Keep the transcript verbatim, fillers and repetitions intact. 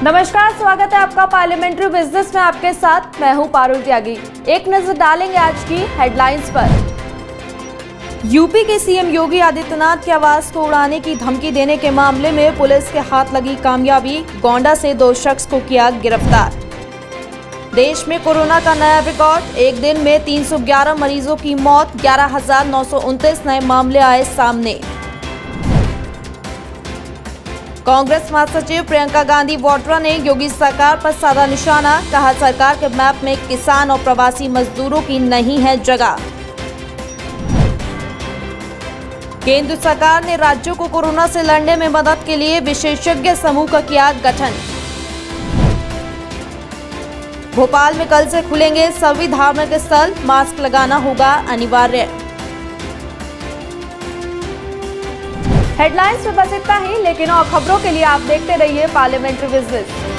नमस्कार, स्वागत है आपका पार्लियामेंट्री बिजनेस में। आपके साथ मैं हूं पारुल त्यागी। एक नजर डालेंगे आज की हेडलाइंस पर। यूपी के सीएम योगी आदित्यनाथ के आवास को उड़ाने की धमकी देने के मामले में पुलिस के हाथ लगी कामयाबी। गोंडा से दो शख्स को किया गिरफ्तार। देश में कोरोना का नया रिकॉर्ड, एक दिन में तीन सौ ग्यारह मरीजों की मौत, ग्यारह हजार नौ सौ उनतीस नए मामले आए सामने। कांग्रेस महासचिव प्रियंका गांधी वाड्रा ने योगी सरकार पर साधा निशाना, कहा सरकार के मैप में किसान और प्रवासी मजदूरों की नहीं है जगह। केंद्र सरकार ने राज्यों को कोरोना से लड़ने में मदद के लिए विशेषज्ञ समूह का किया गठन। भोपाल में कल से खुलेंगे सभी धार्मिक स्थल, मास्क लगाना होगा अनिवार्य। हेडलाइंस में बस इतना ही, लेकिन और खबरों के लिए आप देखते रहिए पार्लियामेंट्री बिजनेस।